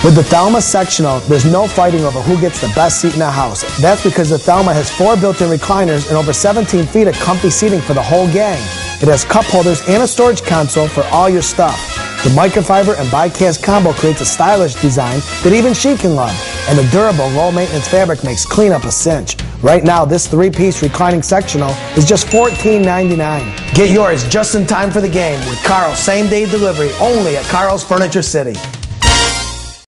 With the Thelma sectional, there's no fighting over who gets the best seat in the house. That's because the Thelma has 4 built-in recliners and over 17 feet of comfy seating for the whole gang. It has cup holders and a storage console for all your stuff. The microfiber and bi-cast combo creates a stylish design that even she can love. And the durable, low-maintenance fabric makes cleanup a cinch. Right now, this 3-piece reclining sectional is just $14.99. Get yours just in time for the game with Carl's same-day delivery only at Carl's Furniture City.